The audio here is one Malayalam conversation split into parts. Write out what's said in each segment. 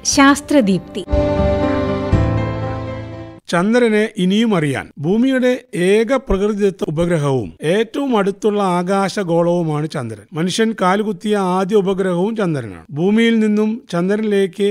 ശാസ്ത്രദീപ്തി. ചന്ദ്രനെ ഇനിയും അറിയാൻ ഭൂമിയുടെ ഏക പ്രകൃതിദത്ത ഉപഗ്രഹവും ഏറ്റവും അടുത്തുള്ള ആകാശഗോളവുമാണ് ചന്ദ്രൻ. മനുഷ്യൻ കാലുകുത്തിയ ആദ്യ ഉപഗ്രഹവും ചന്ദ്രനാണ്. ഭൂമിയിൽ നിന്നും ചന്ദ്രനിലേക്ക്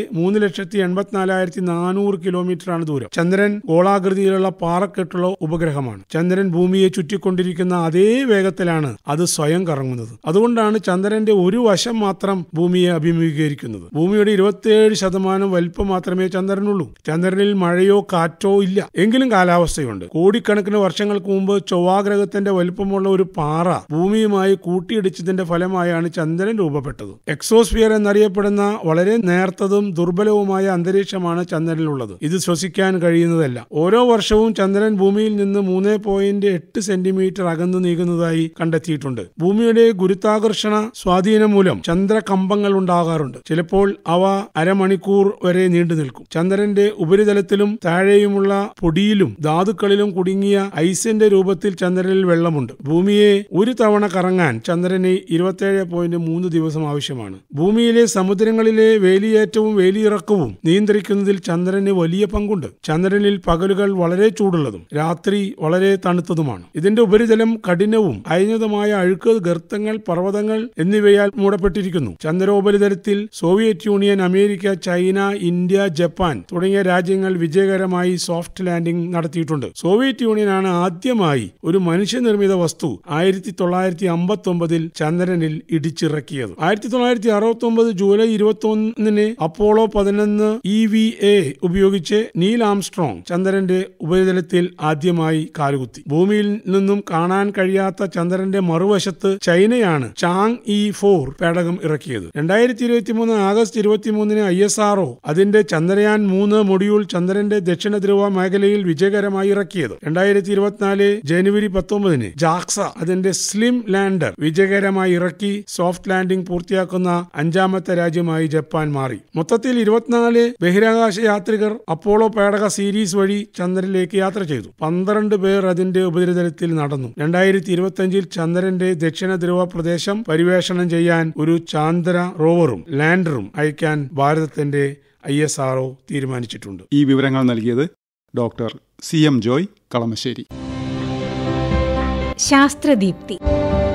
3,84,400 കിലോമീറ്ററാണ് ദൂരം. ചന്ദ്രൻ ഗോളാകൃതിയിലുള്ള പാറക്കെട്ടുള്ള ഉപഗ്രഹമാണ്. ചന്ദ്രൻ ഭൂമിയെ ചുറ്റിക്കൊണ്ടിരിക്കുന്ന അതേ വേഗത്തിലാണ് അത് സ്വയം കറങ്ങുന്നത്. അതുകൊണ്ടാണ് ചന്ദ്രന്റെ ഒരു വശം മാത്രം ഭൂമിയെ അഭിമുഖീകരിക്കുന്നത്. ഭൂമിയുടെ 27% വലിപ്പം മാത്രമേ ചന്ദ്രനുള്ളൂ. ചന്ദ്രനിൽ മഴയോ കാറ്റോ ഇല്ല. എങ്കിലും കാലാവസ്ഥയുണ്ട്. കോടിക്കണക്കിന് വർഷങ്ങൾക്ക് മുമ്പ് ചൊവ്വാഗ്രഹത്തിന്റെ വലിപ്പമുള്ള ഒരു പാറ ഭൂമിയുമായി കൂട്ടിയിടിച്ചതിന്റെ ഫലമായാണ് ചന്ദ്രൻ രൂപപ്പെട്ടത്. എക്സോസ്ഫിയർ എന്നറിയപ്പെടുന്ന വളരെ നേർത്തതും ദുർബലവുമായ അന്തരീക്ഷമാണ് ചന്ദ്രനിലുള്ളത്. ഇത് ശ്വസിക്കാൻ കഴിയുന്നതല്ല. ഓരോ വർഷവും ചന്ദ്രൻ ഭൂമിയിൽ നിന്ന് 3.8 സെന്റിമീറ്റർ അകന്നു നീങ്ങുന്നതായി കണ്ടെത്തിയിട്ടുണ്ട്. ഭൂമിയുടെ ഗുരുത്വാകർഷണ സ്വാധീനം മൂലം ചന്ദ്രകമ്പങ്ങൾ ഉണ്ടാകാറുണ്ട്. ചിലപ്പോൾ അവ അരമണിക്കൂർ വരെ നീണ്ടു നിൽക്കും. ചന്ദ്രന്റെ ഉപരിതലത്തിലും താഴെയുമുള്ള പൊടിയിലും ധാതുക്കളിലും കുടുങ്ങിയ ഐസിന്റെ രൂപത്തിൽ ചന്ദ്രനിൽ വെള്ളമുണ്ട്. ഭൂമിയെ ഒരു തവണ കറങ്ങാൻ ചന്ദ്രന് 27.3 ദിവസം ആവശ്യമാണ്. ഭൂമിയിലെ സമുദ്രങ്ങളിലെ വേലിയേറ്റവും വേലിയിറക്കവും നിയന്ത്രിക്കുന്നതിൽ ചന്ദ്രന് വലിയ പങ്കുണ്ട്. ചന്ദ്രനിൽ പകലുകൾ വളരെ ചൂടുള്ളതും രാത്രി വളരെ തണുത്തതുമാണ്. ഇതിന്റെ ഉപരിതലം കഠിനവും അയഞ്ഞതുമായ അഴുക്ക്, ഗർത്തങ്ങൾ, പർവ്വതങ്ങൾ എന്നിവയാൽ മൂടപ്പെട്ടിരിക്കുന്നു. ചന്ദ്രോപരിതലത്തിൽ Soviet Union, America, China, India, Japan തുടങ്ങിയ രാജ്യങ്ങൾ വിജയകരമായി സോഫ്റ്റ് ലാൻഡിംഗ് നടത്തിയിട്ടുണ്ട്. സോവിയറ്റ് യൂണിയനാണ് ആദ്യമായി ഒരു മനുഷ്യനിർമ്മിത വസ്തു 1959 ചന്ദ്രനിൽ ഇടിച്ചിറക്കിയത്. 1969 ജൂലൈ 21 അപ്പോളോ 11 EVA ഉപയോഗിച്ച് നീൽ ആംസ്ട്രോങ് ചന്ദ്രന്റെ ഉപരിതലത്തിൽ ആദ്യമായി കാലുകുത്തി. ഭൂമിയിൽ നിന്നും കാണാൻ കഴിയാത്ത ചന്ദ്രന്റെ മറുവശത്ത് ചൈനയാണ് ചാങ് E4 പേടകം ഇറക്കിയത്. 2023 ആഗസ്റ്റ് 23 ISRO അതിന്റെ ചന്ദ്രയാൻ 3 മൊഡ്യൂൾ ചന്ദ്രന്റെ ദക്ഷിണ ധ്രുവ മേഖലയിൽ വിജയകരമായി ഇറക്കിയത്. 2024 ജനുവരി 19 ജാക്സ അതിന്റെ സ്ലിം ലാൻഡർ വിജയകരമായി ഇറക്കി സോഫ്റ്റ് ലാൻഡിംഗ് പൂർത്തിയാക്കുന്ന 5ാമത്തെ രാജ്യമായി ജപ്പാൻ മാറി. മൊത്തത്തിൽ 24 ബഹിരാകാശ യാത്രികർ അപ്പോളോ പേടക സീരീസ് വഴി ചന്ദ്രനിലേക്ക് യാത്ര ചെയ്തു. 12 പേർ അതിന്റെ ഉപരിതലത്തിൽ നടന്നു. 2025 ചന്ദ്രന്റെ ദക്ഷിണ ധ്രുവ പ്രദേശം പരിവേഷണം ചെയ്യാൻ ഒരു ചാന്ദ്ര റോവറും ലാൻഡറും അയക്കാൻ ഭാരതത്തിന്റെ ISRO തീരുമാനിച്ചിട്ടുണ്ട്. ഈ വിവരങ്ങൾ നൽകിയത് ഡോക്ടർ CM ജോയ്, കളമശ്ശേരി. ശാസ്ത്രദീപ്തി.